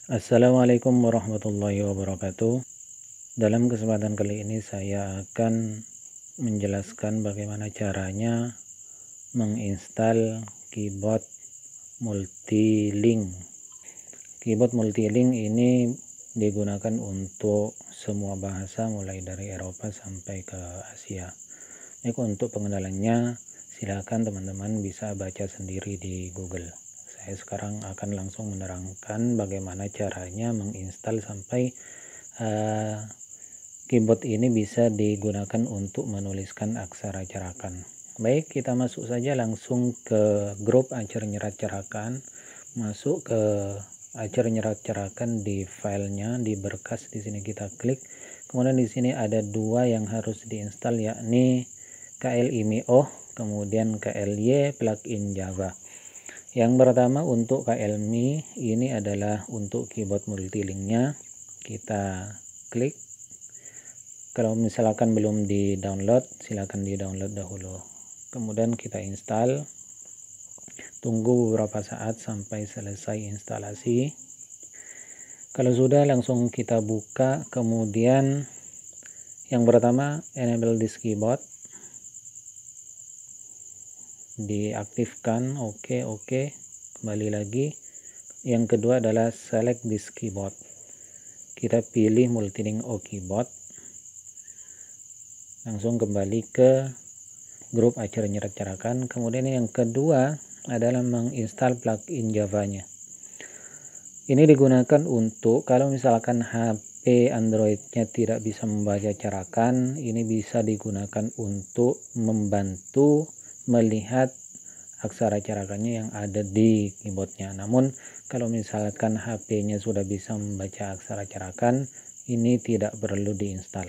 Assalamualaikum warahmatullahi wabarakatuh. Dalam kesempatan kali ini saya akan menjelaskan bagaimana caranya menginstal keyboard multilink. Keyboard multilink ini digunakan untuk semua bahasa mulai dari Eropa sampai ke Asia. Baik, untuk pengenalannya silakan teman-teman bisa baca sendiri di Google. Saya sekarang akan langsung menerangkan bagaimana caranya menginstal sampai keyboard ini bisa digunakan untuk menuliskan aksara cerakan. Baik, kita masuk saja langsung ke grup Acer Nyerat Cerakan. Masuk ke Acer Nyerat Cerakan di filenya, di berkas di sini kita klik. Kemudian di sini ada dua yang harus diinstal, yakni KLIMIO, kemudian KLY plugin Java. Yang pertama untuk KLMI, ini adalah untuk keyboard multilinknya. Kita klik. Kalau misalkan belum di download, silakan di download dahulu. Kemudian kita install. Tunggu beberapa saat sampai selesai instalasi. Kalau sudah, langsung kita buka. Kemudian yang pertama, enable this keyboard, diaktifkan. Oke, kembali lagi. Yang kedua adalah select this keyboard, kita pilih multilink O keyboard, langsung kembali ke grup Acer Nyerat Cerakan. Kemudian yang kedua adalah menginstal plugin Java-nya. Ini digunakan untuk kalau misalkan HP Android-nya tidak bisa membaca cerakan, ini bisa digunakan untuk membantu melihat aksara cerakannya yang ada di keyboardnya. Namun kalau misalkan HP-nya sudah bisa membaca aksara cerakan, ini tidak perlu diinstal.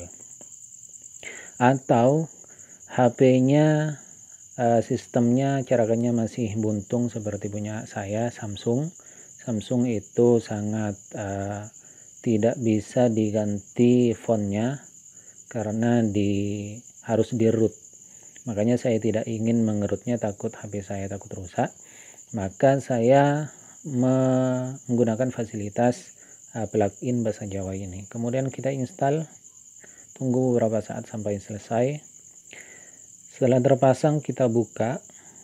Atau HP-nya sistemnya cerakannya masih buntung seperti punya saya, Samsung itu sangat tidak bisa diganti fontnya karena harus di root. Makanya saya tidak ingin mengerutnya, takut HP saya takut rusak. Maka saya menggunakan fasilitas plugin bahasa Jawa ini. Kemudian kita install, tunggu beberapa saat sampai selesai. Setelah terpasang, kita buka.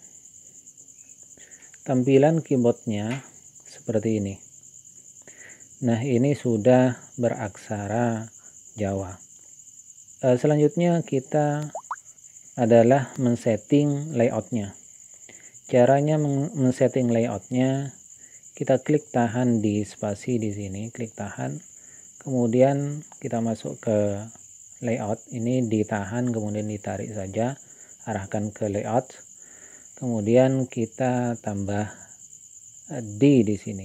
Tampilan keyboardnya seperti ini. Nah, ini sudah beraksara Jawa. Selanjutnya kita adalah men-setting layoutnya. Caranya men-setting layoutnya, kita klik tahan di spasi di sini, klik tahan. Kemudian kita masuk ke layout, ini ditahan kemudian ditarik saja, arahkan ke layout. Kemudian kita tambah di sini.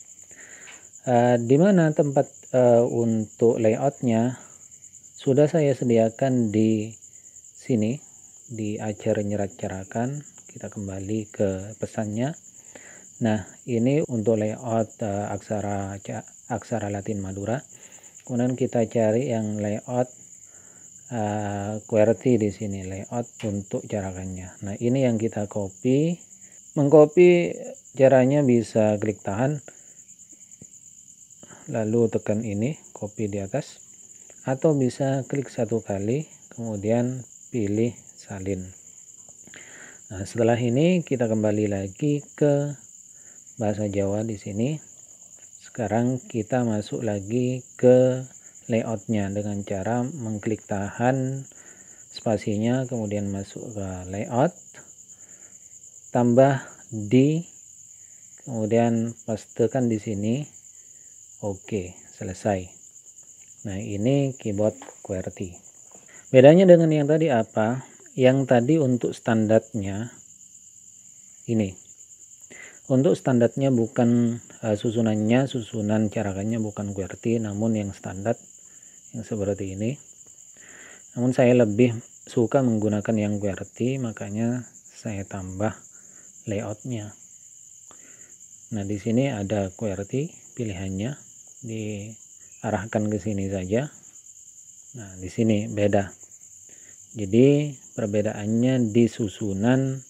Di mana tempat untuk layoutnya sudah saya sediakan di sini di Acer Nyerat Cerakan. Kita kembali ke pesannya. Nah, ini untuk layout aksara Latin Madura. Kemudian kita cari yang layout QWERTY di sini, layout untuk cerakannya. Nah, ini yang kita copy. Mengcopy caranya bisa klik tahan, lalu tekan ini, copy di atas, atau bisa klik satu kali, kemudian pilih salin. Nah, setelah ini kita kembali lagi ke bahasa Jawa di sini. Sekarang kita masuk lagi ke layoutnya dengan cara mengklik tahan spasinya, kemudian masuk ke layout, tambah di, kemudian pastekan di sini. Oke, selesai. Nah, ini keyboard QWERTY. Bedanya dengan yang tadi apa? Yang tadi untuk standarnya ini. Untuk standarnya bukan susunan cerakannya bukan QWERTY, namun yang standar yang seperti ini. Namun saya lebih suka menggunakan yang QWERTY, makanya saya tambah layoutnya. Nah, di sini ada QWERTY pilihannya, diarahkan ke sini saja. Nah, di sini beda. Jadi perbedaannya di susunan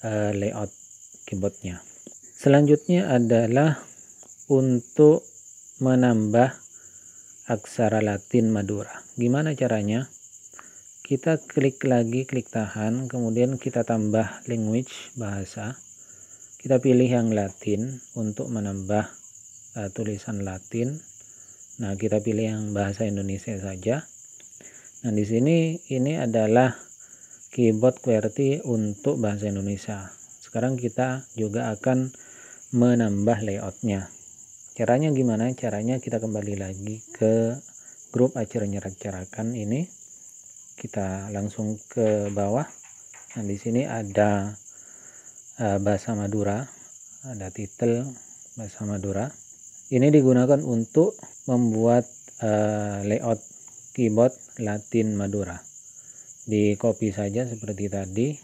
layout keyboardnya. Selanjutnya adalah untuk menambah aksara Latin Madura. Gimana caranya? Kita klik lagi, klik tahan, kemudian kita tambah language, bahasa. Kita pilih yang Latin untuk menambah tulisan Latin. Nah, kita pilih yang bahasa Indonesia saja. Nah, di sini ini adalah keyboard QWERTY untuk bahasa Indonesia. Sekarang kita juga akan menambah layoutnya. Caranya gimana? Caranya kita kembali lagi ke grup Acer Nyerat Carakan ini. Kita langsung ke bawah. Nah, di sini ada bahasa Madura, ada titel bahasa Madura. Ini digunakan untuk membuat layout keyboard Latin Madura. Di copy saja seperti tadi,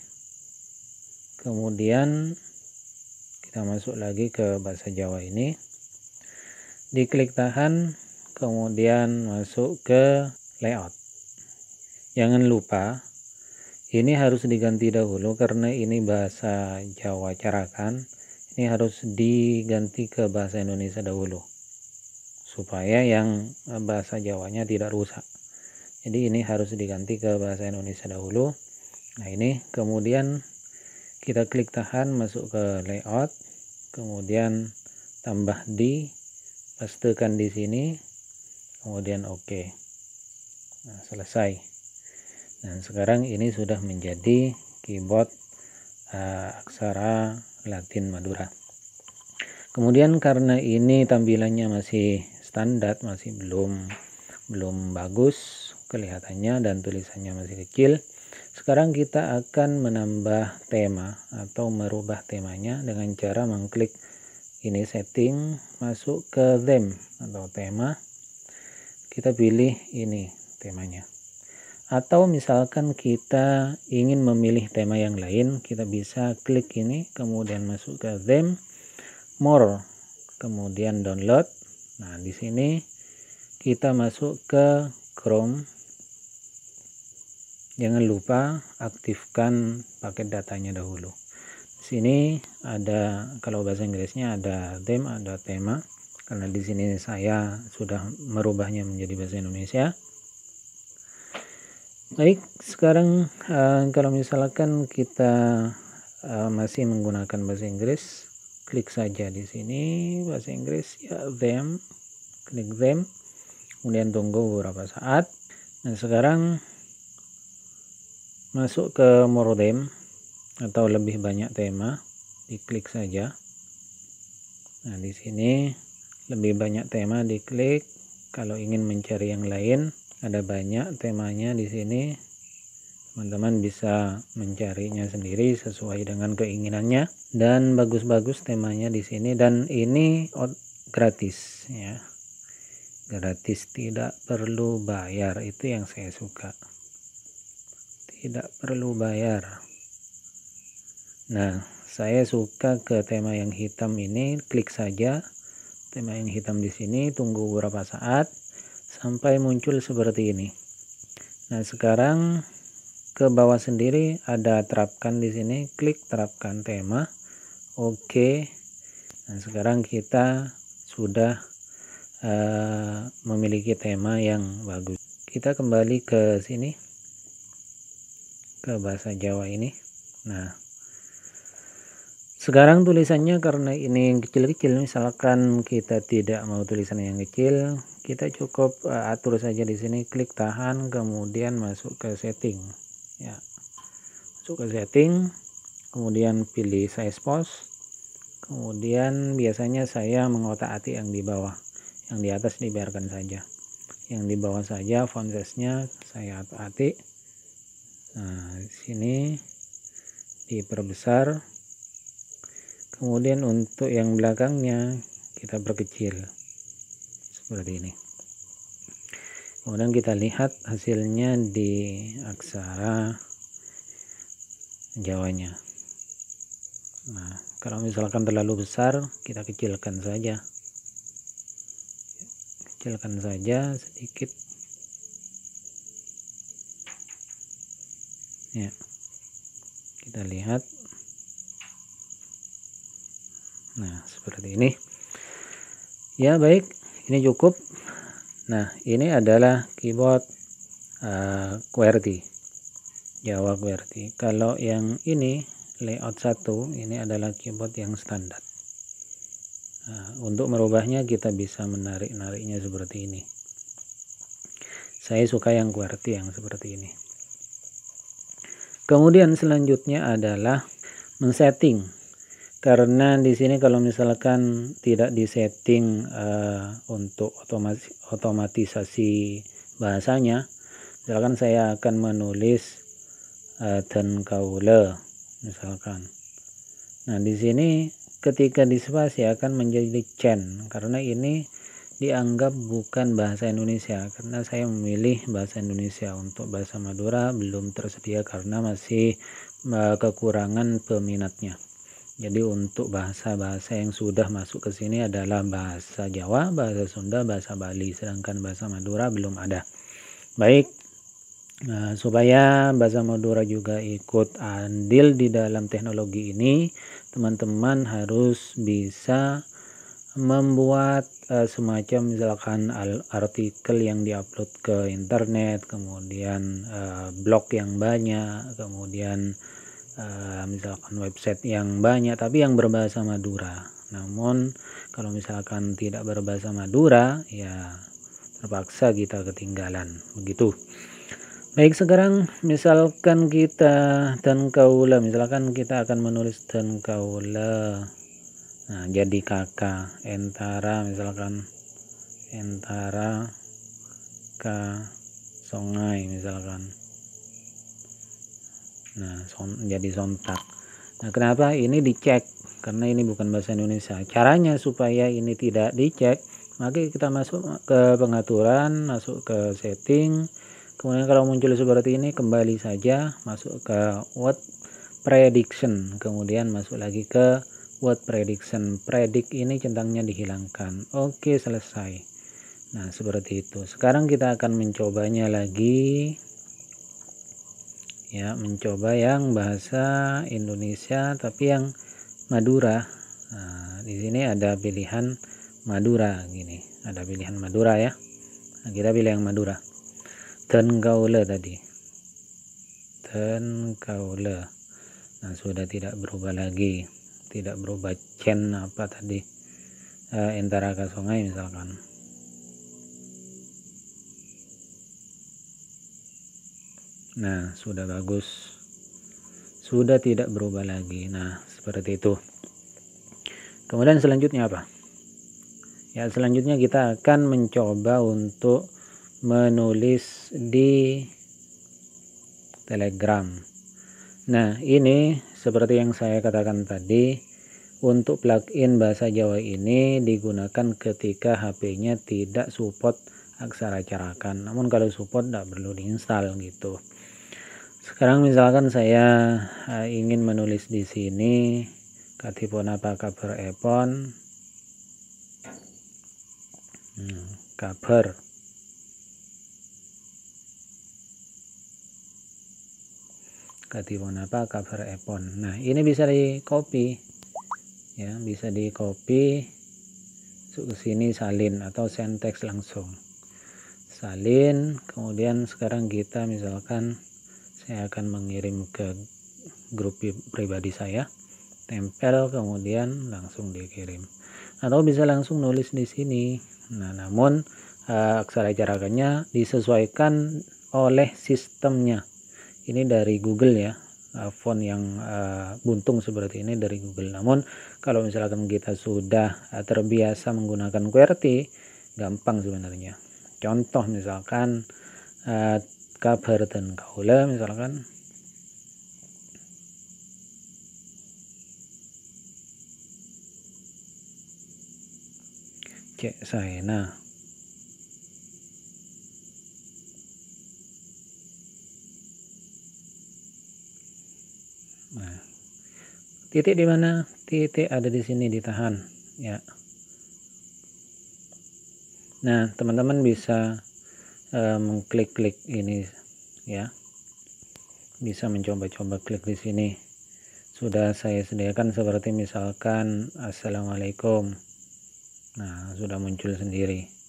kemudian kita masuk lagi ke bahasa Jawa ini, diklik tahan, kemudian masuk ke layout. Jangan lupa ini harus diganti dahulu karena ini bahasa Jawa Carakan, ini harus diganti ke bahasa Indonesia dahulu supaya yang bahasa Jawanya tidak rusak. Jadi ini harus diganti ke bahasa Indonesia dahulu. Nah, ini kemudian kita klik tahan, masuk ke layout, kemudian tambah di, pastekan di sini, kemudian oke. Nah, selesai. Dan sekarang ini sudah menjadi keyboard aksara Latin Madura. Kemudian karena ini tampilannya masih standar, masih belum bagus kelihatannya dan tulisannya masih kecil, sekarang kita akan menambah tema atau merubah temanya dengan cara mengklik ini setting, masuk ke theme atau tema, kita pilih ini temanya. Atau misalkan kita ingin memilih tema yang lain, kita bisa klik ini, kemudian masuk ke theme, more, kemudian download. Nah, di sini kita masuk ke Chrome. Jangan lupa aktifkan paket datanya dahulu. Di sini ada, kalau bahasa Inggrisnya ada theme, ada tema. Karena di sini saya sudah merubahnya menjadi bahasa Indonesia. Baik, sekarang kalau misalkan kita masih menggunakan bahasa Inggris, klik saja di sini bahasa Inggris ya, them, klik them, kemudian tunggu beberapa saat. Nah, sekarang masuk ke more them atau lebih banyak tema, diklik saja. Nah, di sini lebih banyak tema, diklik. Kalau ingin mencari yang lain, ada banyak temanya di sini. Teman-teman bisa mencarinya sendiri sesuai dengan keinginannya, dan bagus-bagus temanya di sini. Dan ini gratis ya, gratis, tidak perlu bayar. Itu yang saya suka, tidak perlu bayar. Nah, saya suka ke tema yang hitam ini, klik saja tema yang hitam di sini, tunggu beberapa saat sampai muncul seperti ini. Nah, sekarang ke bawah sendiri ada terapkan di sini, klik terapkan tema. Oke. Nah, sekarang kita sudah memiliki tema yang bagus. Kita kembali ke sini, ke bahasa Jawa ini. Nah, sekarang tulisannya karena ini kecil-kecil, misalkan kita tidak mau tulisan yang kecil, kita cukup atur saja di sini, klik tahan, kemudian masuk ke setting ya, masuk ke setting, kemudian pilih size font. Kemudian biasanya saya mengotak-atik yang di bawah, yang di atas dibiarkan saja, yang di bawah saja font size-nya saya otak-atik. Nah, di sini diperbesar, kemudian untuk yang belakangnya kita perkecil seperti ini. Kemudian kita lihat hasilnya di aksara Jawanya. Nah, kalau misalkan terlalu besar, kita kecilkan saja, sedikit ya. Kita lihat, nah seperti ini ya. Baik, Ini cukup. Nah, ini adalah keyboard QWERTY, Java QWERTY. Kalau yang ini layout 1, ini adalah keyboard yang standar. Nah, untuk merubahnya kita bisa menarik-nariknya seperti ini. Saya suka yang QWERTY yang seperti ini. Kemudian selanjutnya adalah men-setting. Karena di sini kalau misalkan tidak disetting untuk otomatisasi bahasanya, misalkan saya akan menulis dan kaula misalkan. Nah, di sini ketika dispasi akan menjadi Chen, karena ini dianggap bukan bahasa Indonesia, karena saya memilih bahasa Indonesia. Untuk bahasa Madura belum tersedia karena masih kekurangan peminatnya. Jadi untuk bahasa-bahasa yang sudah masuk ke sini adalah bahasa Jawa, bahasa Sunda, bahasa Bali, sedangkan bahasa Madura belum ada. Baik, supaya bahasa Madura juga ikut andil di dalam teknologi ini, teman-teman harus bisa membuat semacam misalkan artikel yang diupload ke internet, kemudian blog yang banyak, kemudian misalkan website yang banyak tapi yang berbahasa Madura. Namun kalau misalkan tidak berbahasa Madura, ya terpaksa kita ketinggalan begitu. Baik, sekarang misalkan kita dan kaula, misalkan kita akan menulis dan kaula. Nah, jadi kakak entara, misalkan entara ka songai misalkan. Nah, jadi sontak. Nah, kenapa ini dicek? Karena ini bukan bahasa Indonesia. Caranya supaya ini tidak dicek, maka kita masuk ke pengaturan, masuk ke setting. Kemudian kalau muncul seperti ini, kembali saja masuk ke word prediction. Kemudian masuk lagi ke word prediction. Predict ini centangnya dihilangkan. Oke, selesai. Nah, seperti itu. Sekarang kita akan mencobanya lagi. Ya, mencoba yang bahasa Indonesia tapi yang Madura. Nah, di sini ada pilihan Madura gini. Ada pilihan Madura ya. Nah, kita pilih yang Madura. Dan kaula tadi. Dan kaula. Nah, sudah tidak berubah lagi. Tidak berubah Chen apa tadi. Entara kasongai misalkan. Nah, sudah bagus. Sudah tidak berubah lagi. Nah, seperti itu. Kemudian selanjutnya apa? Ya, selanjutnya kita akan mencoba untuk menulis di Telegram. Nah, ini seperti yang saya katakan tadi, untuk plugin bahasa Jawa ini digunakan ketika HP-nya tidak support aksara carakan. Namun kalau support tidak perlu diinstal gitu. Sekarang misalkan saya ingin menulis di sini katipun apa kabar epon, kabar. Katipun apa kabar epon. Nah, ini bisa di copy ya, bisa di copy ke sini, salin atau send text langsung. Salin, kemudian sekarang kita misalkan saya akan mengirim ke grup pribadi saya, tempel kemudian langsung dikirim, atau bisa langsung nulis di sini. Nah, namun aksara carakannya disesuaikan oleh sistemnya. Ini dari Google ya, font yang buntung seperti ini dari Google. Namun kalau misalkan kita sudah terbiasa menggunakan QWERTY, gampang sebenarnya. Contoh misalkan kabar dan kaula misalkan. Cek saya. Nah, titik di mana? Titik ada di sini, ditahan ya. Nah, teman-teman bisa mengklik-klik ini ya. Bisa mencoba-coba klik di sini. Sudah saya sediakan seperti misalkan assalamualaikum. Nah, sudah muncul sendiri.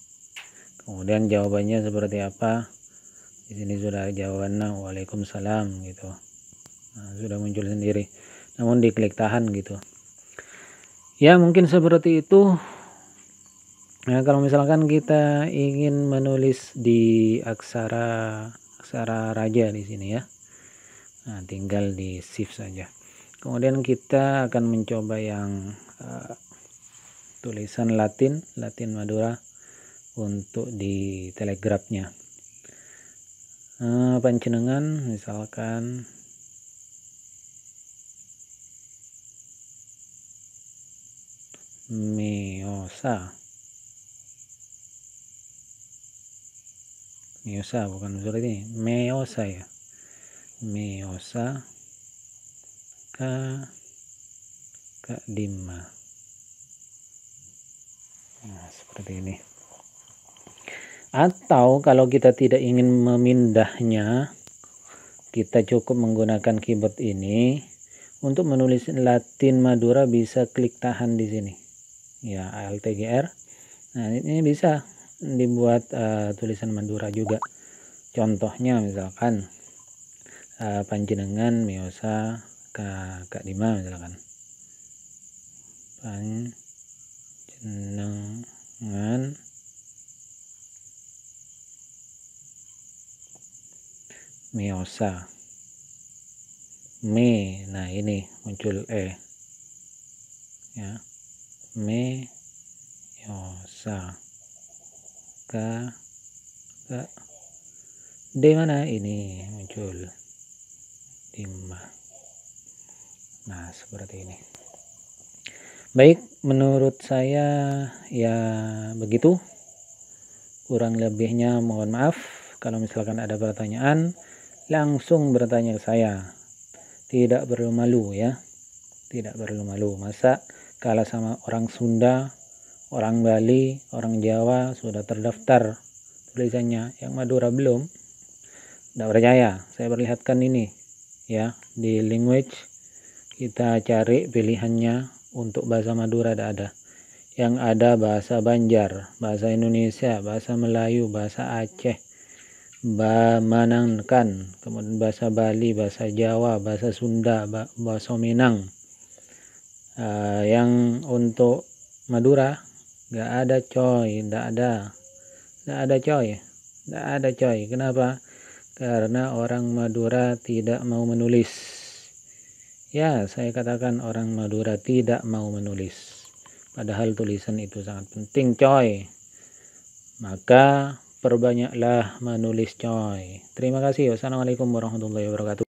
Kemudian jawabannya seperti apa? Di sini sudah ada jawabannya, waalaikumsalam gitu. Nah, sudah muncul sendiri. Namun diklik tahan gitu. Ya mungkin seperti itu. Nah, kalau misalkan kita ingin menulis di aksara raja di sini ya. Nah, tinggal di shift saja. Kemudian kita akan mencoba yang tulisan Latin Madura untuk di telegrafnya. Panjenengan misalkan Miosa bukan surat ini, Meosa ya, Meosa Kak Dima. Nah, seperti ini. Atau kalau kita tidak ingin memindahnya, kita cukup menggunakan keyboard ini. Untuk menulis Latin Madura bisa klik tahan di sini. Ya, ALTGR. Nah, ini bisa dibuat tulisan Madura juga. Contohnya misalkan panjenengan Miosa Kak Dima misalkan. Panjenengan Miosa nah ini muncul ya, Miosa Kak D mana ini muncul Dima. Nah seperti ini. Baik, menurut saya ya begitu, kurang lebihnya mohon maaf. Kalau misalkan ada pertanyaan langsung bertanya ke saya, tidak perlu malu ya, tidak perlu malu. Masa kalah sama orang Sunda, orang Bali, orang Jawa sudah terdaftar tulisannya, yang Madura belum? Tidak percaya, saya perlihatkan ini ya, di language kita cari pilihannya. Untuk bahasa Madura tidak ada, yang ada bahasa Banjar, bahasa Indonesia, bahasa Melayu, bahasa Aceh, Manangkan, kemudian bahasa Bali, bahasa Jawa, bahasa Sunda, bahasa Minang. Yang untuk Madura nggak ada coy, nggak ada coy. Kenapa? Karena orang Madura tidak mau menulis. Ya, saya katakan orang Madura tidak mau menulis. Padahal tulisan itu sangat penting coy. Maka perbanyaklah menulis coy. Terima kasih. Wassalamualaikum warahmatullahi wabarakatuh.